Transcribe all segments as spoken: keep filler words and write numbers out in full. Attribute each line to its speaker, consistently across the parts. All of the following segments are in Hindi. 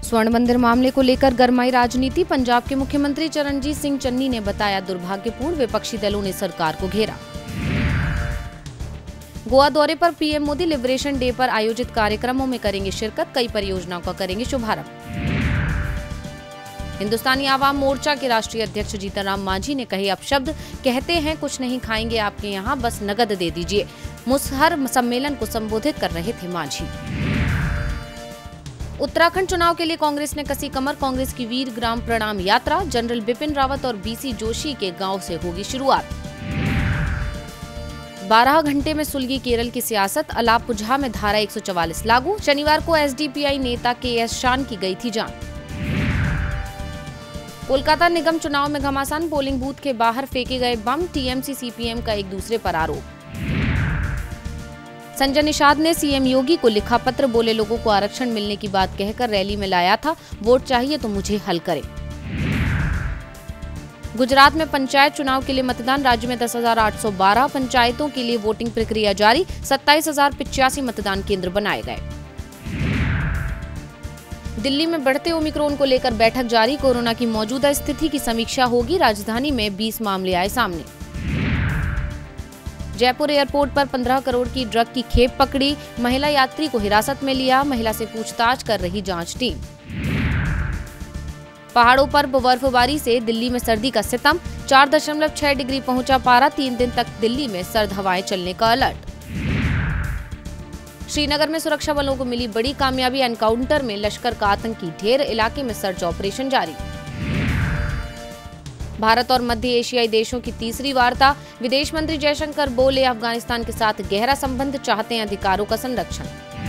Speaker 1: स्वर्ण मंदिर मामले को लेकर गरमाई राजनीति। पंजाब के मुख्यमंत्री चरणजीत सिंह चन्नी ने बताया दुर्भाग्यपूर्ण, विपक्षी दलों ने सरकार को घेरा। गोवा दौरे पर पीएम मोदी लिबरेशन डे पर आयोजित कार्यक्रमों में करेंगे शिरकत, कई परियोजनाओं का करेंगे शुभारंभ। हिंदुस्तानी आवाम मोर्चा के राष्ट्रीय अध्यक्ष जीतन राम मांझी ने कहे अपशब्द, कहते हैं कुछ नहीं खाएंगे आपके यहाँ, बस नगद दे दीजिए। मुसहर सम्मेलन को संबोधित कर रहे थे मांझी। उत्तराखंड चुनाव के लिए कांग्रेस ने कसी कमर, कांग्रेस की वीर ग्राम प्रणाम यात्रा। जनरल बिपिन रावत और बीसी जोशी के गांव से होगी शुरुआत। बारह घंटे में सुलगी केरल की सियासत, अलापुझा में धारा एक सौ चवालीस लागू। शनिवार को एसडीपीआई नेता के एस शान की गई थी जान। कोलकाता निगम चुनाव में घमासान, पोलिंग बूथ के बाहर फेंके गए बम। टीएमसी सीपीएम का एक दूसरे पर आरोप। संजय निषाद ने सीएम योगी को लिखा पत्र, बोले लोगों को आरक्षण मिलने की बात कहकर रैली में लाया था, वोट चाहिए तो मुझे हल करें। गुजरात में पंचायत चुनाव के लिए मतदान, राज्य में दस हजार आठ सौ बारह पंचायतों के लिए वोटिंग प्रक्रिया जारी। सत्ताईस हजार पिचासी मतदान केंद्र बनाए गए। दिल्ली में बढ़ते ओमिक्रॉन को लेकर बैठक जारी, कोरोना की मौजूदा स्थिति की समीक्षा होगी। राजधानी में बीस मामले आए सामने। जयपुर एयरपोर्ट पर पंद्रह करोड़ की ड्रग की खेप पकड़ी, महिला यात्री को हिरासत में लिया, महिला से पूछताछ कर रही जांच टीम। पहाड़ों पर बर्फबारी से दिल्ली में सर्दी का सितम, चार दशमलव छह डिग्री पहुंचा पारा। तीन दिन तक दिल्ली में सर्द हवाएं चलने का अलर्ट। श्रीनगर में सुरक्षा बलों को मिली बड़ी कामयाबी, एनकाउंटर में लश्कर का आतंकी ढेर, इलाके में सर्च ऑपरेशन जारी। भारत और मध्य एशियाई देशों की तीसरी वार्ता, विदेश मंत्री जयशंकर बोले अफगानिस्तान के साथ गहरा संबंध, चाहते हैं अधिकारों का संरक्षण।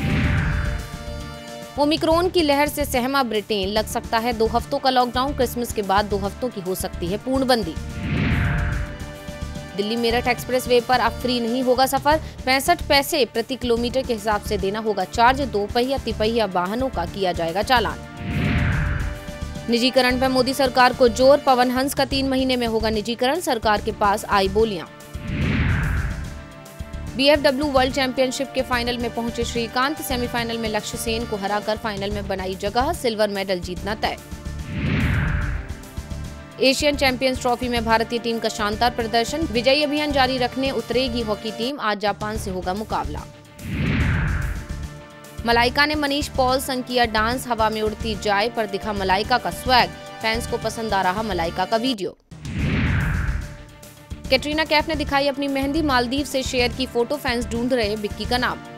Speaker 1: ओमिक्रॉन की लहर से सहमा ब्रिटेन, लग सकता है दो हफ्तों का लॉकडाउन, क्रिसमस के बाद दो हफ्तों की हो सकती है पूर्णबंदी। दिल्ली मेरठ एक्सप्रेस वे पर अब फ्री नहीं होगा सफर, पैंसठ पैसे प्रति किलोमीटर के हिसाब से देना होगा चार्ज। दो पहिया तिपहिया वाहनों का किया जाएगा चालान। निजीकरण पर मोदी सरकार को जोर, पवन हंस का तीन महीने में होगा निजीकरण, सरकार के पास आई बोलियां। बीएफडब्ल्यू वर्ल्ड चैंपियनशिप के फाइनल में पहुंचे श्रीकांत, सेमीफाइनल में लक्ष्य सेन को हराकर फाइनल में बनाई जगह, सिल्वर मेडल जीतना तय। एशियन चैंपियंस ट्रॉफी में भारतीय टीम का शानदार प्रदर्शन, विजयी अभियान जारी रखने उतरेगी हॉकी टीम, आज जापान से होगा मुकाबला। मलाइका ने मनीष पॉल संग किया डांस, हवा में उड़ती जाए पर दिखा मलाइका का स्वैग, फैंस को पसंद आ रहा मलाइका का वीडियो। कैटरीना कैफ ने दिखाई अपनी मेहंदी, मालदीव से शेयर की फोटो, फैंस ढूंढ रहे बिक्की का नाम।